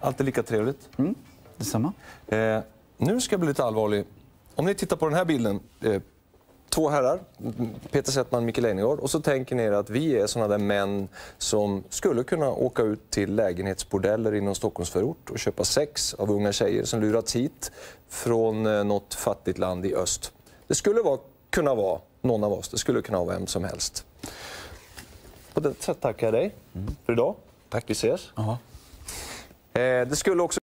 Alltid lika trevligt. Detsamma. Nu ska jag bli lite allvarlig. Om ni tittar på den här bilden. Två herrar, Peter Settman och Micke Leijnegard. Och så tänker ni er att vi är sådana där män som skulle kunna åka ut till lägenhetsbordeller inom Stockholmsförort och köpa sex av unga tjejer som lurats hit från något fattigt land i öst. Det skulle kunna vara någon av oss. Det skulle kunna vara vem som helst. På det sättet tackar jag dig för idag. Tack. Vi ses. Ja. Det skulle också